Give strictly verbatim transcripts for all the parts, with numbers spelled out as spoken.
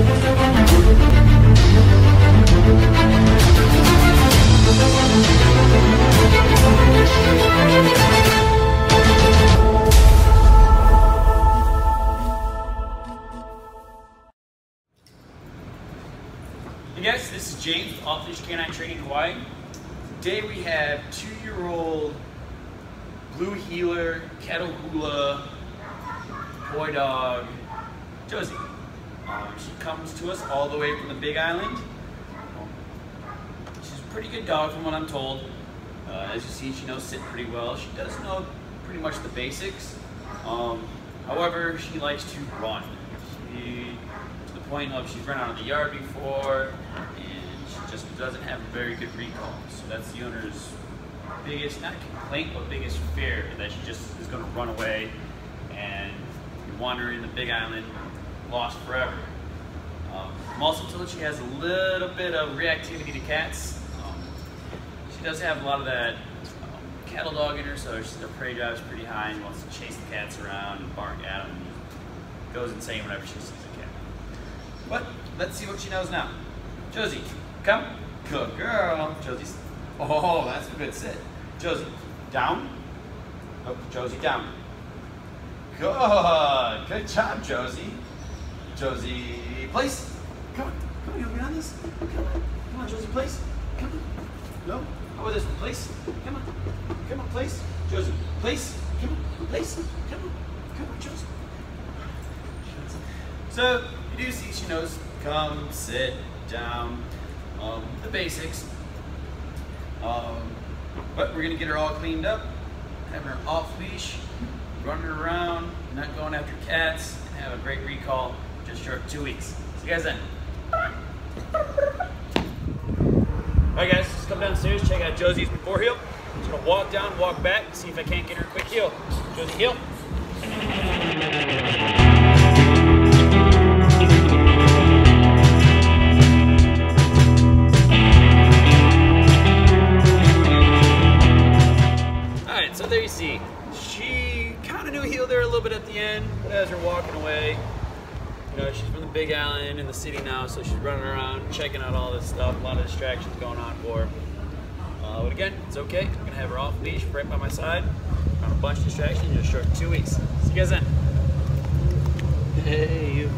Hey guys, this is James with Off Leash Canine Training Hawaii. Today we have two-year-old blue heeler, kettle hula, boy dog, Josie. Um, she comes to us all the way from the Big Island. She's a pretty good dog from what I'm told. Uh, as you see, she knows sit pretty well. She does know pretty much the basics. Um, however, she likes to run. She, to the point of she's run out of the yard before, and she just doesn't have a very good recall. So that's the owner's biggest, not complaint, but biggest fear, that she just is going to run away and be wandering in the Big Island, lost forever. Um, I'm also told she has a little bit of reactivity to cats. Um, she does have a lot of that um, cattle dog in her, so she's, her prey drive is pretty high and wants to chase the cats around and bark at them. And goes insane whenever she sees a cat. But let's see what she knows now. Josie, come. Good girl. Josie's. Oh, that's a good sit. Josie, down. Oh, Josie, down. Good. Good job, Josie. Josie, place. Come on. Come on, you want to be on this? Come on. Come on, Josie, place. Come on. No? How about this one? Place. Come on. Come on, place. Josie, place. Come on. Place. Come on. Come on, Josie. So, you do see she knows come, sit, down, um, the basics. Um, but we're going to get her all cleaned up, having her off leash, running her around, not going after cats, and have a great recall just short of two weeks. See you guys then. Alright guys, just come downstairs, check out Josie's before heel. I'm just going to walk down, walk back, see if I can't get her a quick heel. Josie, heel. So there you see, she kind of knew heel there a little bit at the end, but as we're walking away, you know, she's from the Big Island in the city now, so she's running around, checking out all this stuff, a lot of distractions going on for her. Uh, but again, it's okay. I'm gonna have her off leash right by my side, on a bunch of distractions, just short of two weeks. See you guys then. Hey, you.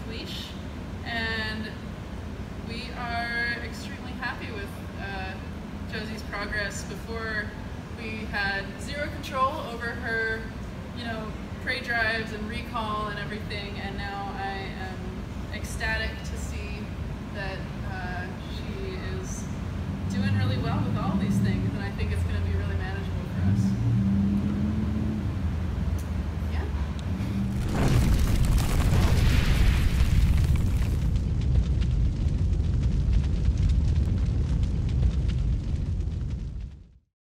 leash, and we are extremely happy with uh, Josie's progress. Before, we had zero control over her, you know, prey drives and recall and everything, and now I am ecstatic